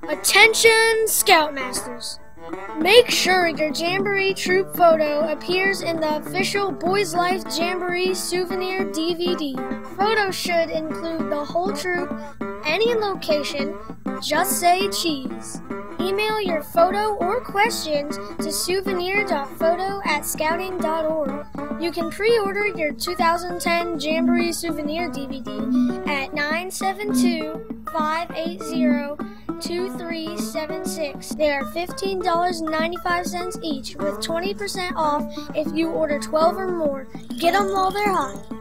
Attention Scoutmasters! Make sure your Jamboree troop photo appears in the official Boys Life Jamboree souvenir DVD. Photos should include the whole troop, any location, just say cheese. Email your photo or questions to souvenir.photo@scouting.org. You can pre-order your 2010 Jamboree souvenir DVD at 972-580-2376. They are $15.95 each with 20% off if you order 12 or more. Get them while they're hot.